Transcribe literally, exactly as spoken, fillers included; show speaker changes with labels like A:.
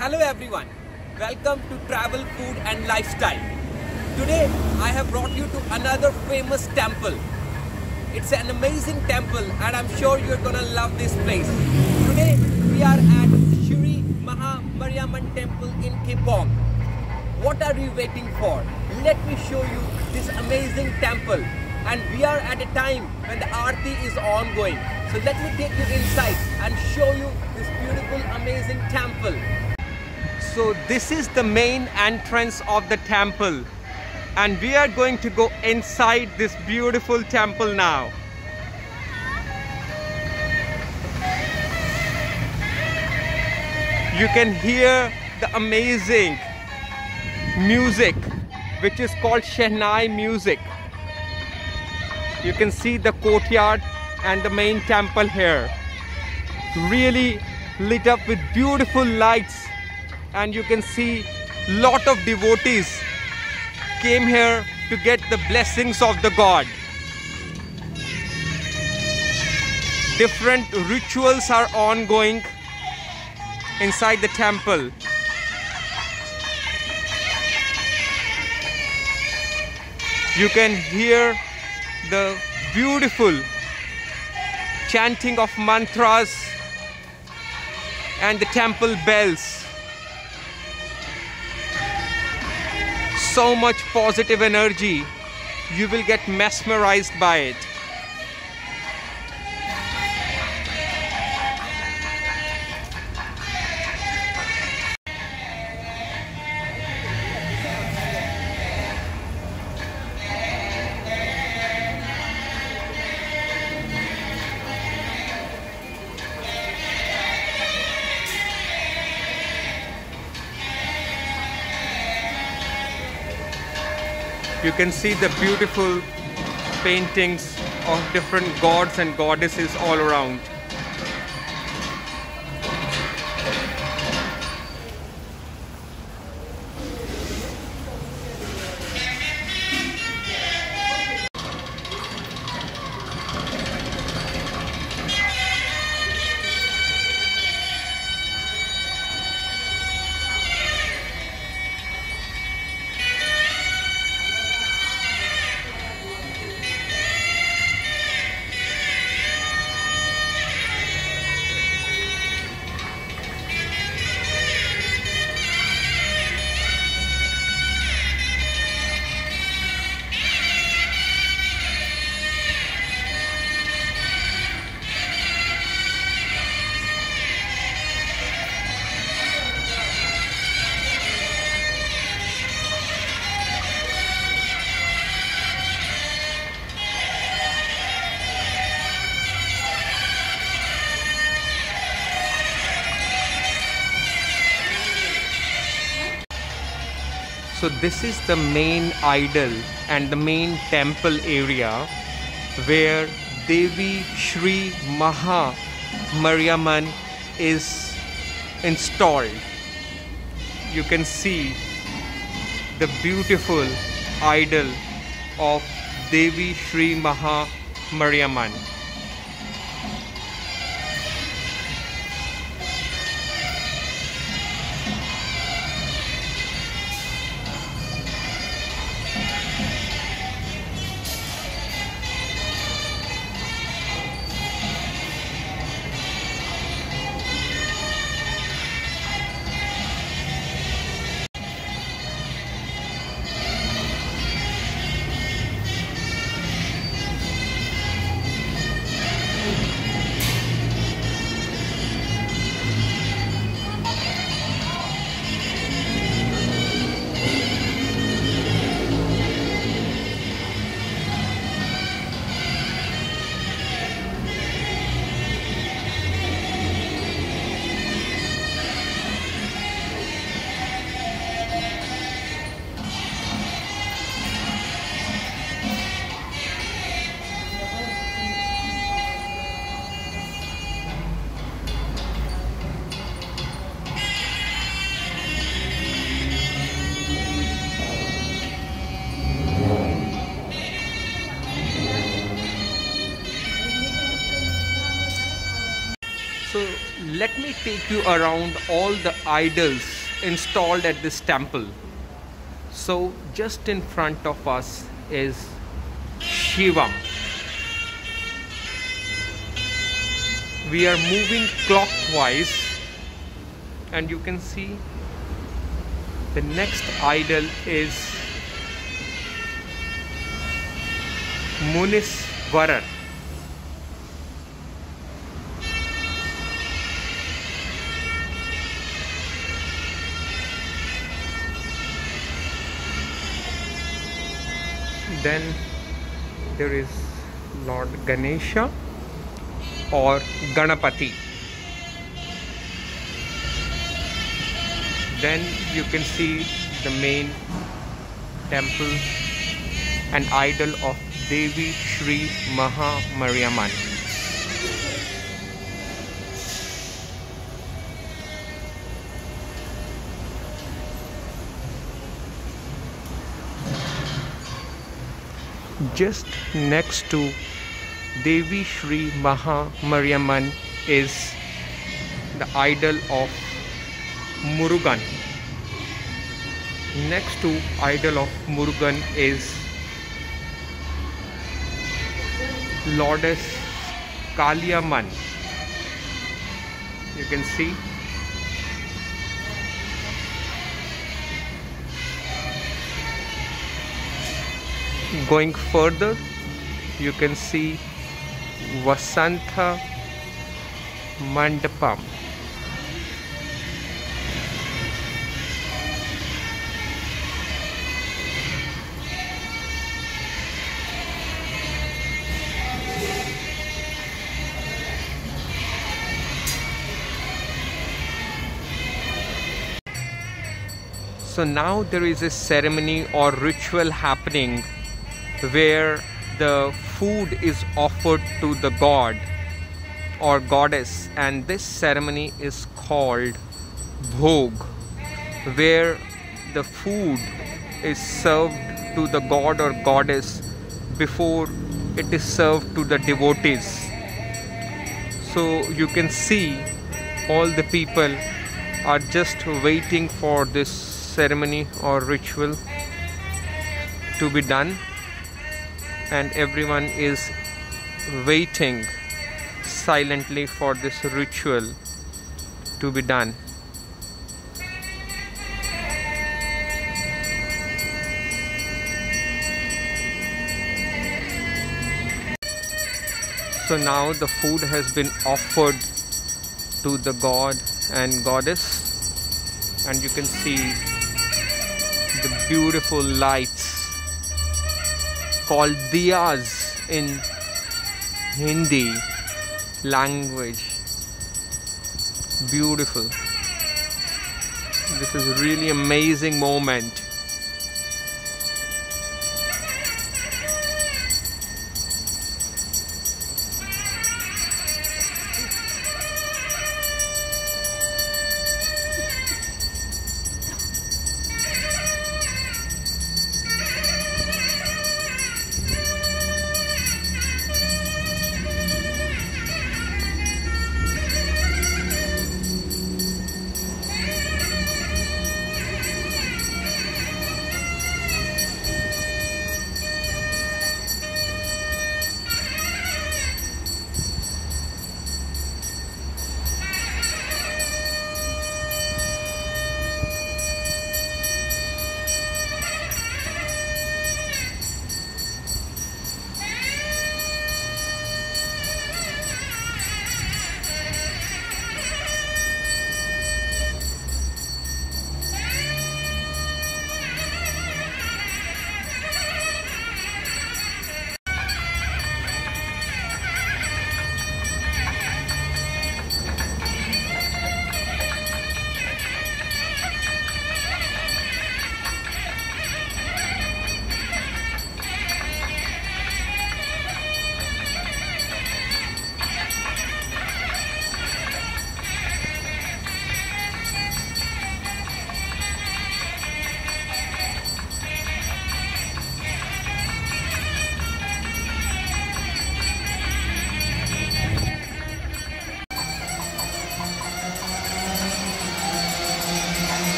A: Hello everyone, welcome to Travel, Food and Lifestyle. Today I have brought you to another famous temple. It's an amazing temple and I'm sure you're gonna love this place. Today we are at Shri Maha Mariamman Temple in Kepong. What are you waiting for? Let me show you this amazing temple. And we are at a time when the Aarti is ongoing. So let me take you inside and show you this beautiful, amazing temple. So this is the main entrance of the temple. And we are going to go inside this beautiful temple now. You can hear the amazing music, which is called Shehnai music. You can see the courtyard and the main temple here. Really lit up with beautiful lights, and you can see lot of devotees came here to get the blessings of the God. Different rituals are ongoing inside the temple. You can hear the beautiful chanting of mantras and the temple bells. So much positive energy, you will get mesmerized by it. You can see the beautiful paintings of different gods and goddesses all around. So this is the main idol and the main temple area where Devi Shri Maha Mariamman is installed. You can see the beautiful idol of Devi Shri Maha Mariamman. let me take you around all the idols installed at this temple. So just in front of us is Shivam. We are moving clockwise and you can see the next idol is Muniswarar. Then there is Lord Ganesha or Ganapati. Then you can see the main temple, an idol of Devi Shri Maha Mariamman. Just next to Devi Shri Maha Mariamman is the idol of Murugan. Next to idol of Murugan is Lourdes Kaliamman. You can see. Going further, you can see Vasantha Mandapam. So now there is a ceremony or ritual happening where the food is offered to the god or goddess, and this ceremony is called Bhog, where the food is served to the god or goddess before it is served to the devotees. So you can see all the people are just waiting for this ceremony or ritual to be done, and everyone is waiting silently for this ritual to be done. So now the food has been offered to the god and goddess, and you can see the beautiful lights called diyas in Hindi language. Beautiful. This is a really amazing moment.